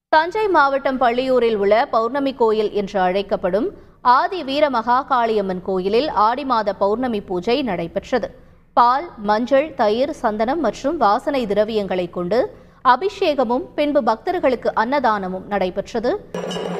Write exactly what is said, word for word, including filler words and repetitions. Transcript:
தஞ்சை மாவட்டம் பள்ளியூரில் உள்ள பௌர்ணமி கோயில் என்று அழைக்கப்படும் ஆதி வீர மகாகாளியம்மன் கோயிலில் ஆடி மாத பௌர்ணமி பூஜை நடைபெற்றது. பால், மஞ்சள், தயிர், சந்தனம் மற்றும் வாசனை திரவியங்களை கொண்டு அபிஷேகமும் பின்பு பக்தர்களுக்கு அன்னதானமும் நடைபெற்றது.